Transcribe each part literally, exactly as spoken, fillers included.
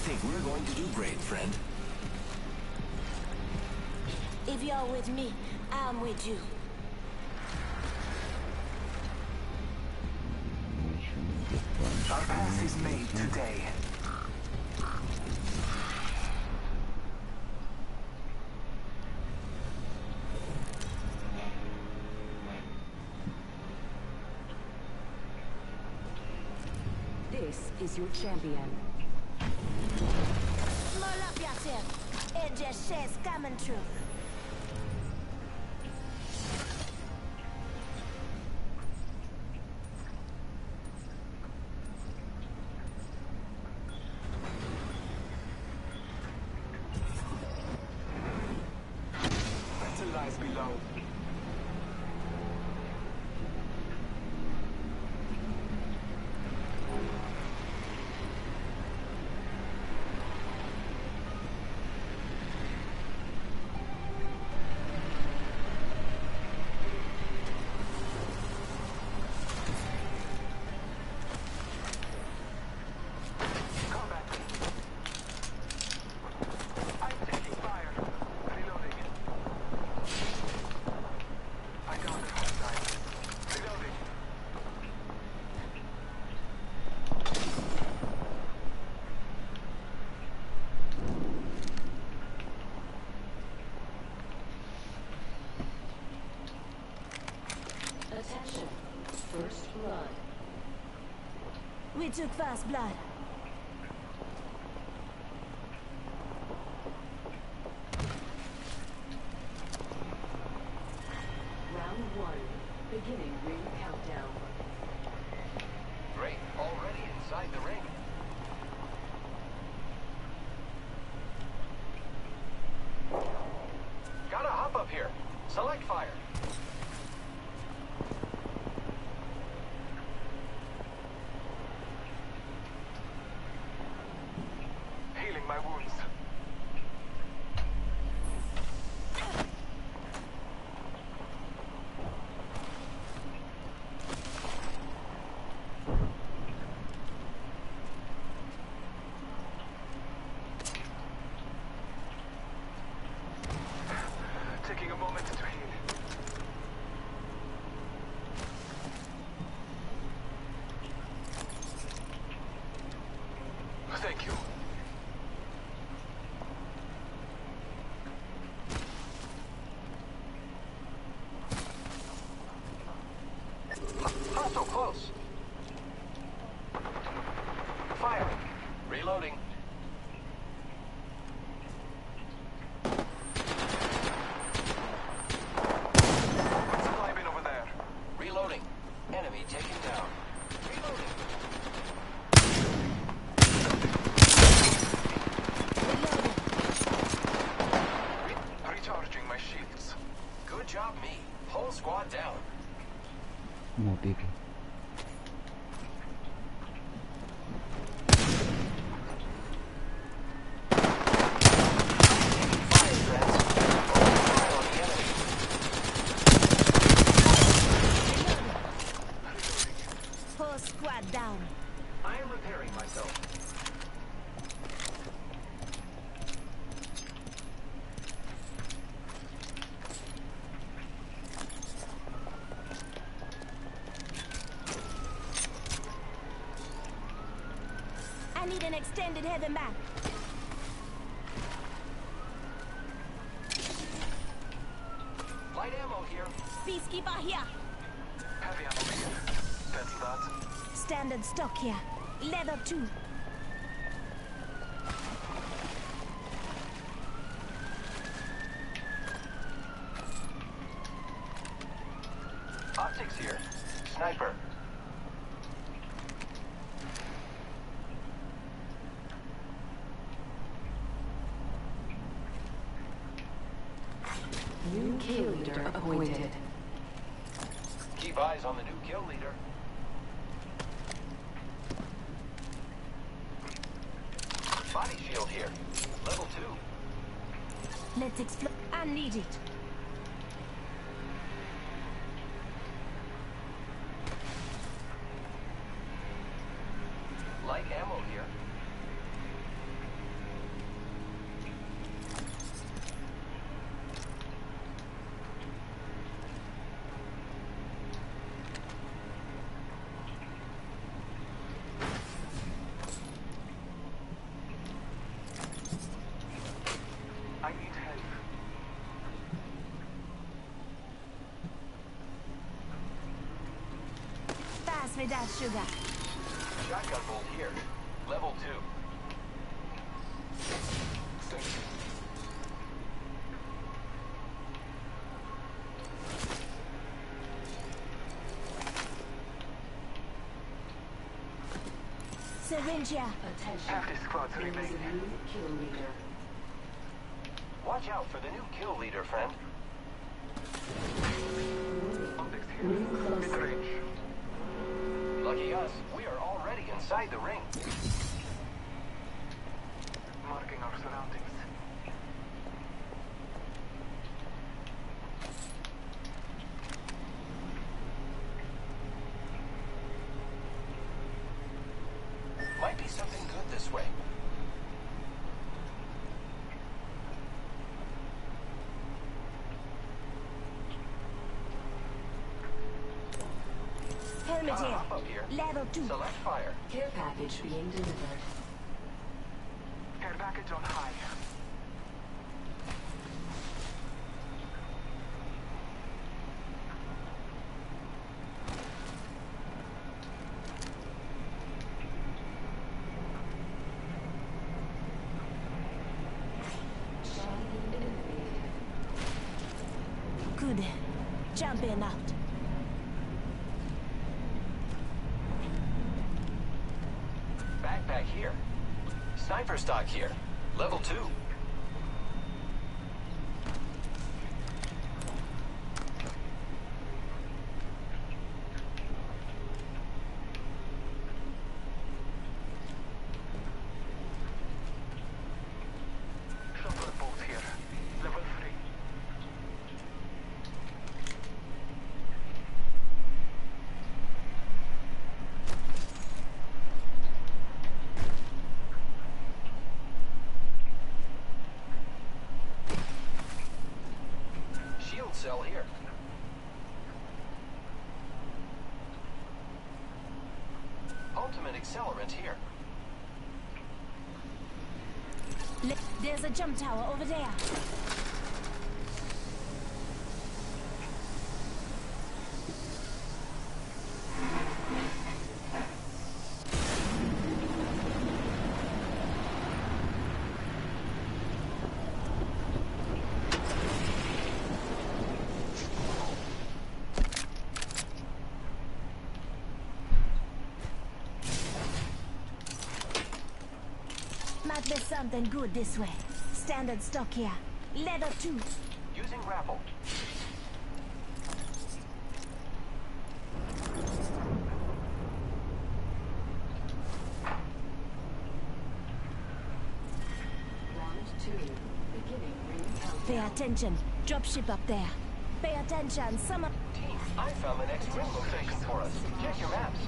think we're going to do great, friend. If you're with me, I'm with you. Our path is made today. This is your champion. Small up yourself. It just says coming true. Battle lies below. Attention. First blood. We took first blood. Round one. Beginning ring countdown. Great. Already inside the ring. Gotta hop up here. Select fire. Healing my wounds. Taking a moment to heal. Thank you. Hostile close. Firing. Reloading. Supply bin over there. Reloading. Enemy taken down. Reloading. Re- recharging my shields. Good job, me. Whole squad down. Modi की Fire threats. Open fire on the enemy. Whole squad down. I am repairing myself. I need an extended heavy mag. Light ammo here. Peacekeeper here. Heavy ammo here. Pencil that. Standard stock here. Leather too. Optics here. Sniper. New kill leader appointed. Keep eyes on the new kill leader. Body shield here. Level two. Let's explore. I need it. Light ammo here. for that sugar. Shotgun bolt here. Level two. Thank you. Syringe here. Attention. Half the squads There is remain. a new kill leader. Watch out for the new kill leader, friend. Optics here. Mid-range. Lucky us, we are already inside the ring. Marking our surroundings. Might be something good this way. Helmet Ah, here. up up here. Level two. Select fire. Care package being delivered. Care package on high. Good. Jump in out. Backpack here. Sniper stock here. Level two. Shotgun bolt here. Level three. Shield cell here. Ultimate accelerant here. Le- There's a jump tower over there. Might be something good this way. Standard stock here. Level two. Using grapple. Round two. Beginning ring countdown. Pay attention. Dropship up there. Pay attention. Some of... Team, I found the next ring location for us. Check your maps.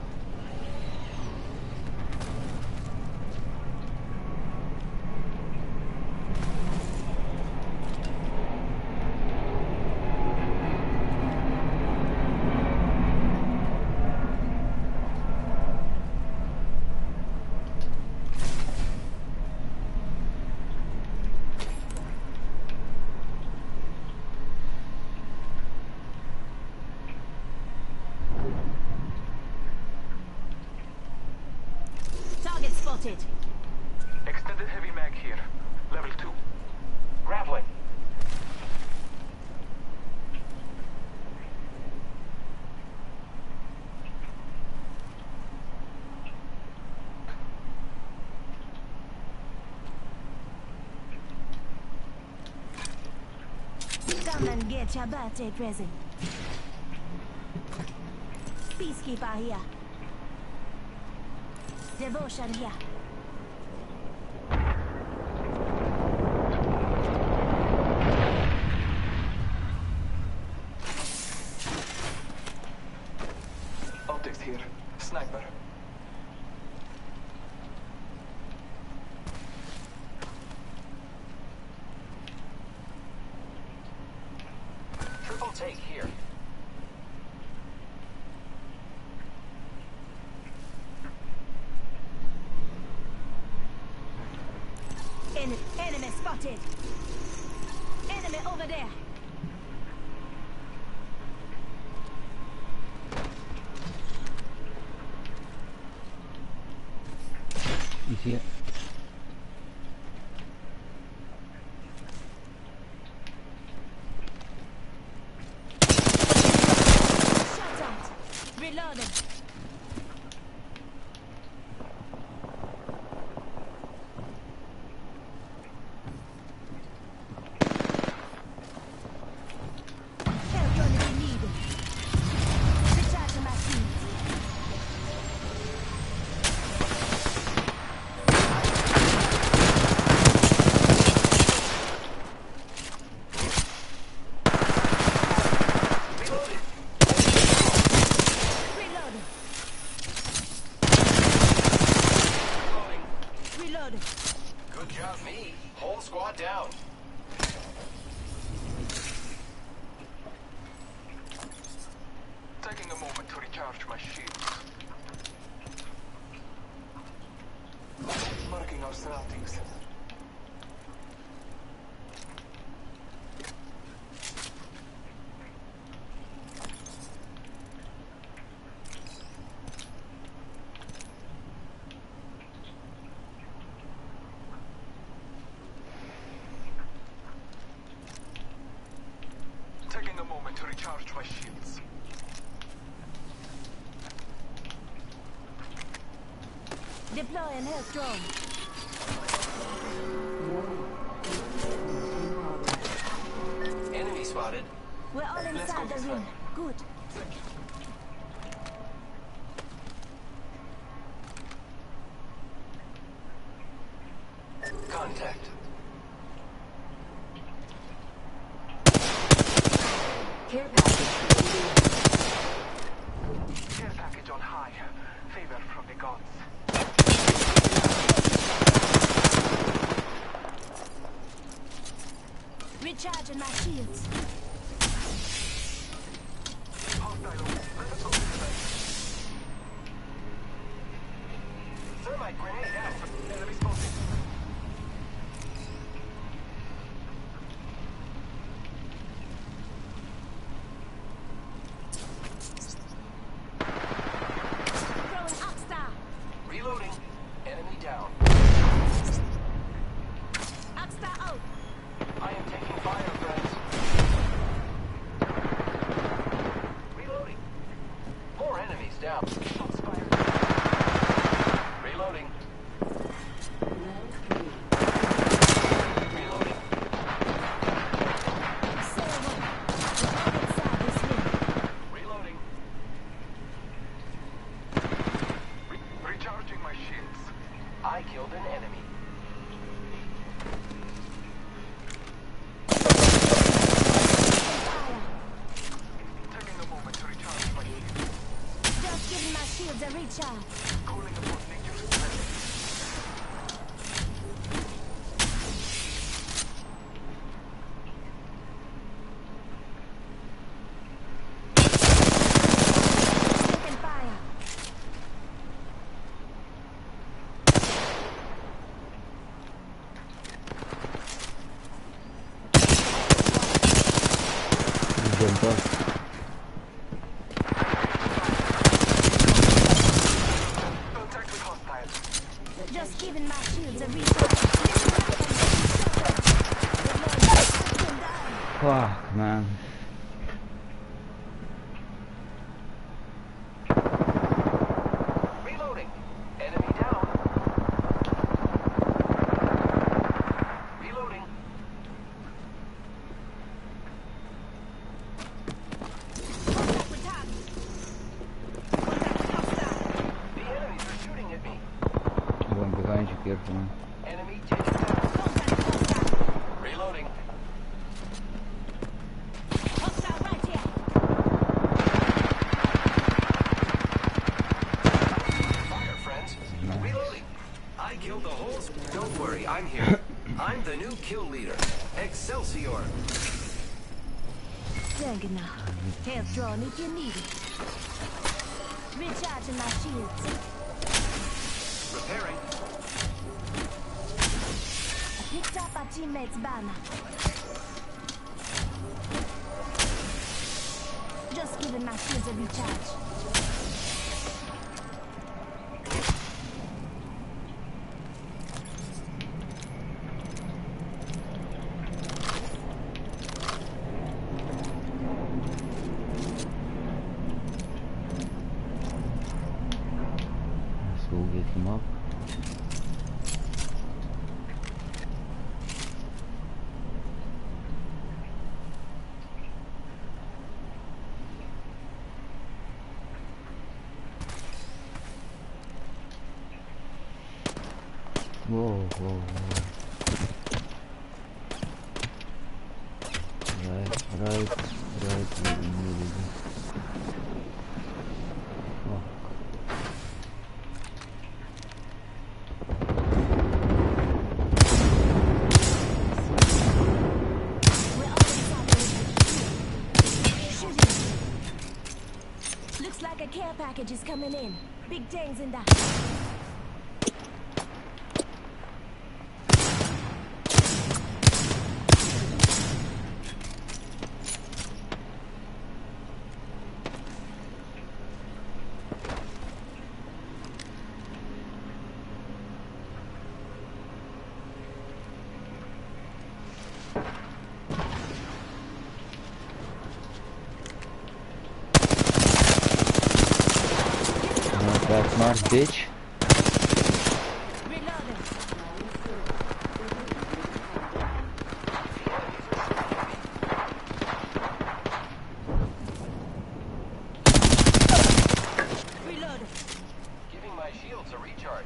Target spotted. Extended heavy mag here. Level two. Grappling. Come and get your birthday present. Peacekeeper here. Devotion here. Optics here. Sniper. Triple take here. En- enemy spotted. Enemy over there. Easy it. Shut out. Reloading. Help drone if you need it. Recharging my shields. Reloading. Reloading. Good job, me. Whole squad down. Taking a moment to recharge my shields. Marking our surroundings. Taking a moment to recharge my shields. Deploy and help drone. Enemy spotted. We're all Let's go inside the this ring. way. Good. Contact. Care package. Care package on high. Favor from the gods. Recharging my shields. Hostile. Let's go this way. Thermite grenade out. Enemy spotted. Throwing Oxstar. Reloading. Enemy down. Oxstar out. I am taking fire, friends. Reloading. More enemies down. Shots fired. Reloading. Round three. Reloading. Say what? We're all inside this ring. Reloading. Re- recharging my shields. I killed an enemy. Fire. Taking a moment to recharge my shields. Just giving my shields a recharge. Calling upon nature's strength. Taking fire. Jumper. Contact with hostiles. Just giving my shields a recharge. Reloading. Taking down. Fuck, man. Reloading. Enemy down. Reloading. Contact with target. Contact with hostile. The enemies are shooting at me. Voy a empezar a chequear, man. Enemy taken down. Contact with hostile. Reloading. Hostile right here. Fire, friends. Reloading. I killed the whole... s- Don't worry, I'm here. I'm the new kill leader. Excelsior. Dang now. Help drone if you need it. Recharging my shields. Repairing. I picked up our teammate's banner. Just giving my shields a recharge. picked him up. Whoa, whoa, whoa. Right, right, right, really, really good. Oh. We're almost out there. Shooting. Looks like a care package is coming in. Big things in that. That's not bitch. Reloading. Reloading. Giving my shields a recharge.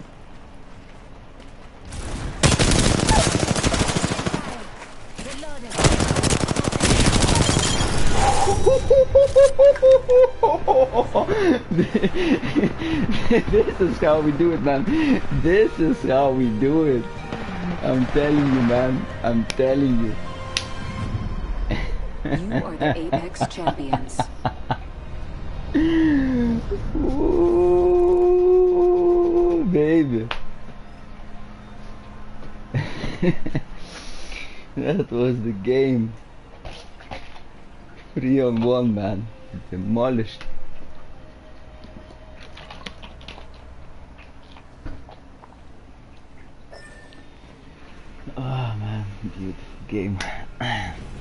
Reloading. This is how we do it, man. This is how we do it. I'm telling you, man. I'm telling you. You are the Apex champions. Ooh, baby. That was the game. Three on one, man. Demolished. Oh man, beautiful game.